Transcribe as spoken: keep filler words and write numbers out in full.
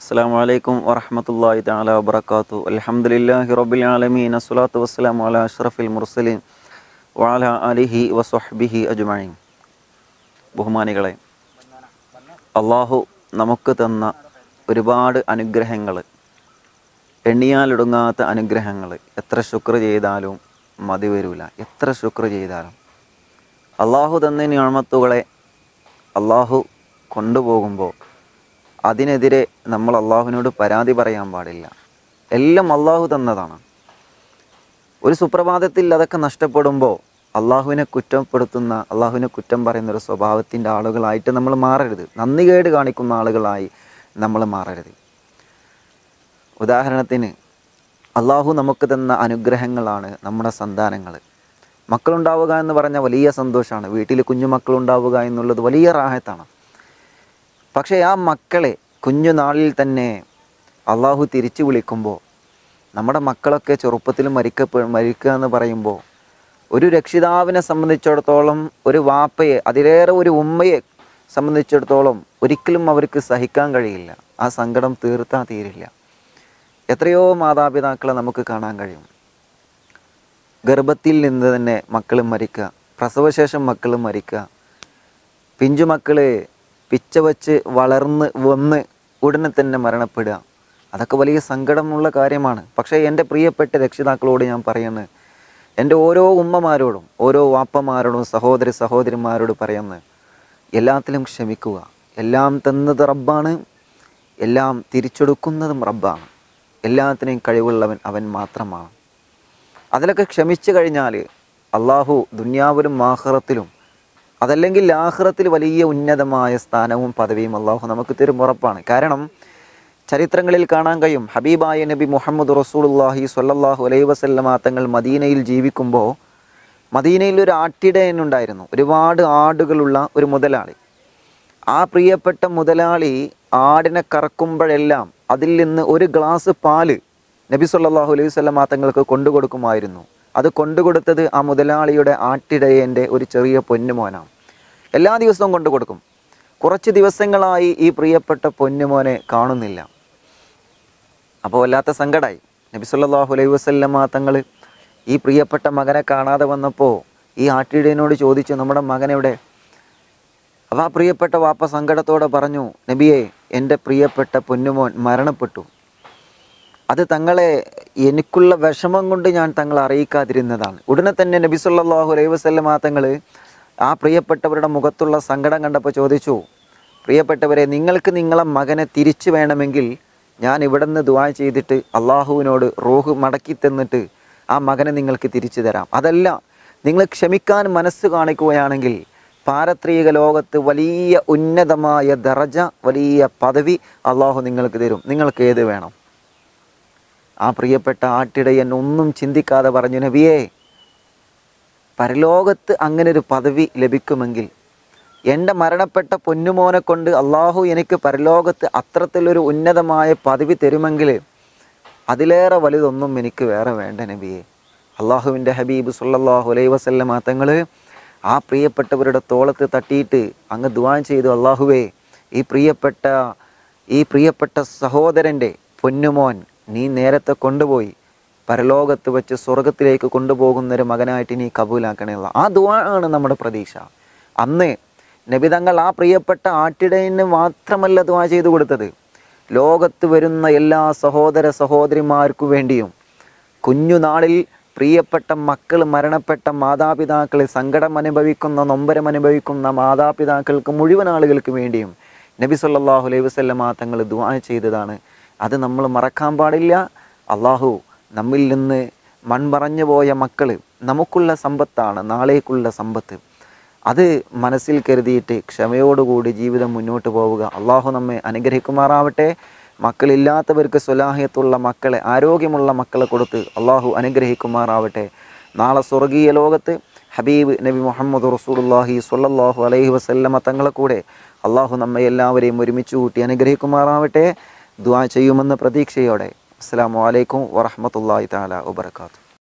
അസ്സലാമുഅലൈക്കും വറഹ്മത്തുള്ളാഹി തആല വബറകാതുഹു. അൽഹംദുലില്ലാഹി റബ്ബിൽ ആലമീൻ. അസ്സലാത്തു വസ്സലാമു അലാ അഷ്റഫിൽ മുർസലീൻ വഅലാ ആലിഹി വസ്വഹ്ബിഹി അജ്മഈൻ. ബഹുമാനികളെ, അള്ളാഹു നമുക്ക് തന്ന ഒരുപാട് അനുഗ്രഹങ്ങൾ, എണ്ണിയാലൊടുങ്ങാത്ത അനുഗ്രഹങ്ങൾ, എത്ര ശുക്ർ ചെയ്താലും മതി വരില്ല. എത്ര ശുക്ർ ചെയ്താലും അള്ളാഹു തന്ന നിഅമത്തുകളെ അള്ളാഹു കൊണ്ടുപോകുമ്പോൾ അതിനെതിരെ നമ്മൾ അള്ളാഹുവിനോട് പരാതി പറയാൻ പാടില്ല. എല്ലാം അള്ളാഹു തന്നതാണ്. ഒരു സുപ്രഭാതത്തിൽ അതൊക്കെ നഷ്ടപ്പെടുമ്പോൾ അള്ളാഹുവിനെ കുറ്റപ്പെടുത്തുന്ന, അള്ളാഹുവിനെ കുറ്റം പറയുന്ന ഒരു സ്വഭാവത്തിൻ്റെ ആളുകളായിട്ട് നമ്മൾ മാറരുത്. നന്ദികേട് കാണിക്കുന്ന ആളുകളായി നമ്മൾ മാറരുത്. ഉദാഹരണത്തിന്, അള്ളാഹു നമുക്ക് തന്ന അനുഗ്രഹങ്ങളാണ് നമ്മുടെ സന്താനങ്ങൾ. മക്കളുണ്ടാവുക എന്ന് പറഞ്ഞാൽ വലിയ സന്തോഷമാണ്. വീട്ടിൽ കുഞ്ഞുമക്കളുണ്ടാവുക എന്നുള്ളത് വലിയ റാഹത്താണ്. പക്ഷേ ആ മക്കളെ കുഞ്ഞുനാളിൽ തന്നെ അള്ളാഹു തിരിച്ചു വിളിക്കുമ്പോൾ, നമ്മുടെ മക്കളൊക്കെ ചെറുപ്പത്തിൽ മരിക്കപ്പെ മരിക്കുക എന്ന് പറയുമ്പോൾ ഒരു രക്ഷിതാവിനെ സംബന്ധിച്ചിടത്തോളം, ഒരു വാപ്പയെ, അതിലേറെ ഒരു ഉമ്മയെ സംബന്ധിച്ചിടത്തോളം ഒരിക്കലും അവർക്ക് സഹിക്കാൻ കഴിയില്ല. ആ സങ്കടം തീർത്താൽ തീരില്ല. എത്രയോ മാതാപിതാക്കളെ നമുക്ക് കാണാൻ കഴിയും. ഗർഭത്തിൽ നിന്ന് തന്നെ മക്കൾ മരിക്കുക, പ്രസവശേഷം മക്കൾ മരിക്കുക, പിഞ്ചുമക്കൾ പിച്ച വച്ച് വളർന്ന് വന്ന് ഉടനെ തന്നെ മരണപ്പെടുക. അതൊക്കെ വലിയ സങ്കടമുള്ള കാര്യമാണ്. പക്ഷേ എൻ്റെ പ്രിയപ്പെട്ട രക്ഷിതാക്കളോട് ഞാൻ പറയുന്നത്, എൻ്റെ ഓരോ ഉമ്മമാരോടും ഓരോ വാപ്പമാരോടും സഹോദരി സഹോദരിമാരോട് പറയുന്നത്, എല്ലാത്തിലും ക്ഷമിക്കുക. എല്ലാം തന്നത് റബ്ബാണ്, എല്ലാം തിരിച്ചെടുക്കുന്നതും റബ്ബാണ്. എല്ലാത്തിനെയും കഴിവുള്ളവൻ അവൻ മാത്രമാണ്. അതിലൊക്കെ ക്ഷമിച്ചു കഴിഞ്ഞാൽ അള്ളാഹു ദുനിയാവിലും ആഖിറത്തിലും, അതല്ലെങ്കിൽ ആഖിറത്തിൽ വലിയ ഉന്നതമായ സ്ഥാനവും പദവിയും അള്ളാഹു നമുക്ക് തരും, ഉറപ്പാണ്. കാരണം ചരിത്രങ്ങളിൽ കാണാൻ കഴിയും, ഹബീബായ നബി മുഹമ്മദ് റസൂലുള്ളാഹി സ്വല്ലല്ലാഹു അലൈഹി വസല്ലമ തങ്ങൾ മദീനയിൽ ജീവിക്കുമ്പോൾ മദീനയിൽ ഒരു ആട്ടിടയനുണ്ടായിരുന്നു, ഒരുപാട് ആടുകളുള്ള ഒരു മുതലാളി. ആ പ്രിയപ്പെട്ട മുതലാളി ആടിനെ കറക്കുമ്പോഴെല്ലാം അതിൽ നിന്ന് ഒരു ഗ്ലാസ് പാല് നബി സല്ലല്ലാഹു അലൈഹി വസല്ലമ തങ്ങൾക്ക് കൊണ്ടുകൊടുക്കുമായിരുന്നു. അത് കൊണ്ടുകൊടുത്തത് ആ മുതലാളിയുടെ ആട്ടിടയൻ്റെ ഒരു ചെറിയ പൊന്നുമോനാണ്. എല്ലാ ദിവസവും കൊണ്ടു കൊടുക്കും. കുറച്ച് ദിവസങ്ങളായി ഈ പ്രിയപ്പെട്ട പൊന്നുമോനെ കാണുന്നില്ല. അപ്പോൾ വല്ലാത്ത സങ്കടമായി. നബി സല്ലല്ലാഹു അലൈഹി വസല്ലമ തങ്ങൾ ഈ പ്രിയപ്പെട്ട മകനെ കാണാതെ വന്നപ്പോൾ ഈ ആട്ടിടയനോട് ചോദിച്ചു, നമ്മുടെ മകനെവിടെ? അപ്പോൾ ആ പ്രിയപ്പെട്ട വാപ്പ സങ്കടത്തോടെ പറഞ്ഞു, നബിയെ, എൻ്റെ പ്രിയപ്പെട്ട പൊന്നുമോൻ മരണപ്പെട്ടു. അത് തങ്ങളെ എനിക്കുള്ള വിഷമം കൊണ്ട് ഞാൻ തങ്ങളെ അറിയിക്കാതിരുന്നതാണ്. ഉടനെ തന്നെ നബി സല്ലല്ലാഹു അലൈഹി വസല്ലമ തങ്ങൾ ആ പ്രിയപ്പെട്ടവരുടെ മുഖത്തുള്ള സങ്കടം കണ്ടപ്പോൾ ചോദിച്ചു, പ്രിയപ്പെട്ടവരെ, നിങ്ങൾക്ക് നിങ്ങളെ മകനെ തിരിച്ചു വേണമെങ്കിൽ ഞാൻ ഇവിടെ നിന്ന് ദുആ ചെയ്തിട്ട് അള്ളാഹുവിനോട് റൂഹ് മടക്കി തന്നിട്ട് ആ മകനെ നിങ്ങൾക്ക് തിരിച്ചു തരാം. അതല്ല, നിങ്ങൾ ക്ഷമിക്കാൻ മനസ്സ് കാണിക്കുകയാണെങ്കിൽ പാരത്രിക ലോകത്ത് വലിയ ഉന്നതമായ ദറജ, വലിയ പദവി അള്ളാഹു നിങ്ങൾക്ക് തരും. നിങ്ങൾക്ക് ഏത് വേണം? ആ പ്രിയപ്പെട്ട ആട്ടിടയൻ ഒന്നും ചിന്തിക്കാതെ പറഞ്ഞു, നബിയേ, പരലോകത്ത് അങ്ങനെ ഒരു പദവി ലഭിക്കുമെങ്കിൽ, എൻ്റെ മരണപ്പെട്ട പൊന്നുമോനെ കൊണ്ട് അള്ളാഹു എനിക്ക് പരലോകത്ത് അത്തരത്തിലൊരു ഉന്നതമായ പദവി തരുമെങ്കിൽ അതിലേറെ വലുതൊന്നും എനിക്ക് വേറെ വേണ്ട നബിയെ. അള്ളാഹുവിൻ്റെ ഹബീബ് സല്ലല്ലാഹു അലൈഹി വസല്ലമ തങ്ങൾ ആ പ്രിയപ്പെട്ടവരുടെ തോളത്ത് തട്ടിയിട്ട് അങ്ങ് ദുആ ചെയ്തു, അള്ളാഹുവേ, ഈ പ്രിയപ്പെട്ട ഈ പ്രിയപ്പെട്ട സഹോദരൻ്റെ പൊന്നുമോൻ നീ നേരത്തെ കൊണ്ടുപോയി പരലോകത്ത് വെച്ച് സ്വർഗത്തിലേക്ക് കൊണ്ടുപോകുന്നൊരു മകനായിട്ട് നീ കബൂലാക്കണേയുള്ള ആ ദുആ ആണ് നമ്മുടെ പ്രതീക്ഷ. അന്ന് നബി തങ്ങൾ ആ പ്രിയപ്പെട്ട ആട്ടിടയന് മാത്രമല്ല ദുആ ചെയ്തു കൊടുത്തത്, ലോകത്ത് വരുന്ന എല്ലാ സഹോദര സഹോദരിമാർക്കു വേണ്ടിയും, കുഞ്ഞുനാളിൽ പ്രിയപ്പെട്ട മക്കൾ മരണപ്പെട്ട മാതാപിതാക്കൾ, സങ്കടം അനുഭവിക്കുന്ന നൊമ്പരം അനുഭവിക്കുന്ന മാതാപിതാക്കൾക്ക് മുഴുവൻ ആളുകൾക്ക് വേണ്ടിയും നബി സല്ലല്ലാഹു അലൈഹി വസല്ലമ തങ്ങൾ ദുആ ചെയ്തതാണ്. അത് നമ്മൾ മറക്കാൻ പാടില്ല. അള്ളാഹു നമ്മിൽ നിന്ന് മൺമറഞ്ഞു പോയ മക്കൾ നമുക്കുള്ള സമ്പത്താണ്, നാളേക്കുള്ള സമ്പത്ത്. അത് മനസ്സിൽ കരുതിയിട്ട് ക്ഷമയോടുകൂടി ജീവിതം മുന്നോട്ട് പോവുക. അള്ളാഹു നമ്മെ അനുഗ്രഹിക്കുമാറാവട്ടെ. മക്കളില്ലാത്തവർക്ക് സ്വലാഹിയത്തുള്ള മക്കളെ, ആരോഗ്യമുള്ള മക്കളെ കൊടുത്ത് അള്ളാഹു അനുഗ്രഹിക്കുമാറാവട്ടെ. നാളെ സ്വർഗീയ ലോകത്ത് ഹബീബ് നബി മുഹമ്മദ് റസൂലുള്ളാഹി സ്വല്ലല്ലാഹു അലൈഹി വസല്ലമ തങ്ങളെ കൂടെ അള്ളാഹു നമ്മെ എല്ലാവരെയും ഒരുമിച്ച് കൂട്ടി അനുഗ്രഹിക്കുമാറാവട്ടെ. ദുആ ചെയ്യുമെന്ന പ്രതീക്ഷയോടെ അസ്സലാമു അലൈക്കും വറഹ്മത്തുള്ളാഹി തആല വബറകാതുഹു.